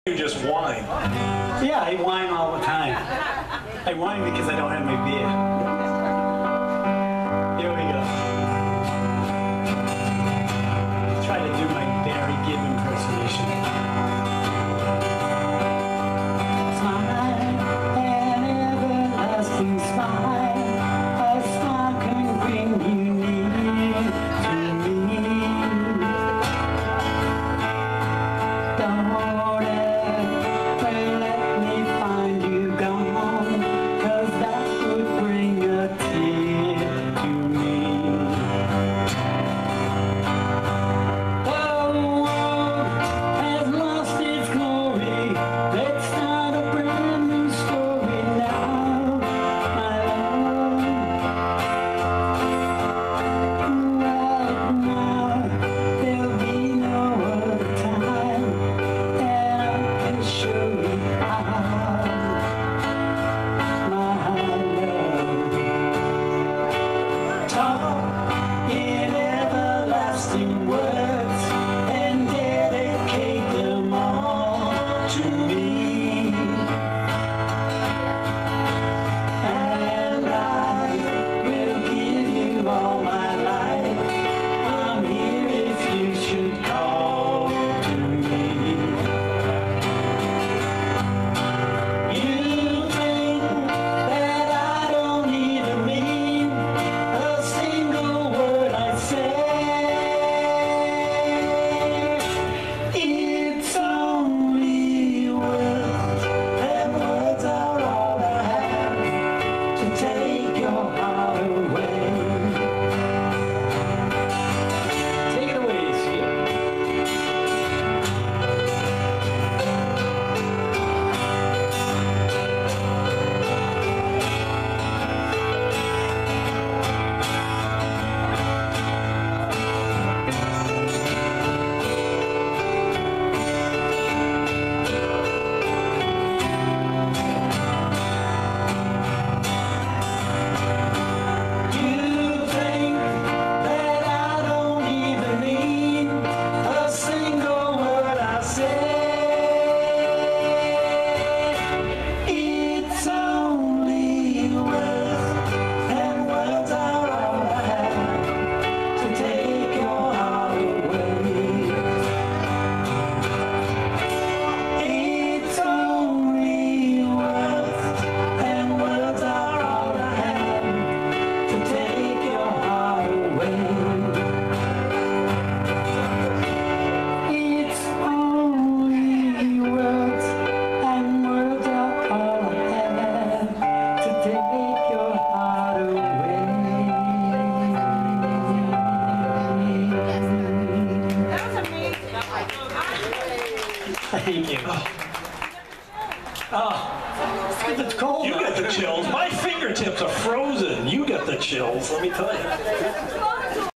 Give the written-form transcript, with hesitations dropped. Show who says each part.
Speaker 1: You just whine.
Speaker 2: Yeah, I whine all the time. I whine because I don't have my beer. Here we go. Try to do my Barry Gibb impersonation. Smile, an everlasting smile, a smile can bring you near to me. Don't Thank you. Oh, it's cold.
Speaker 1: You got the chills. My fingertips are frozen. You got the chills, let me tell you.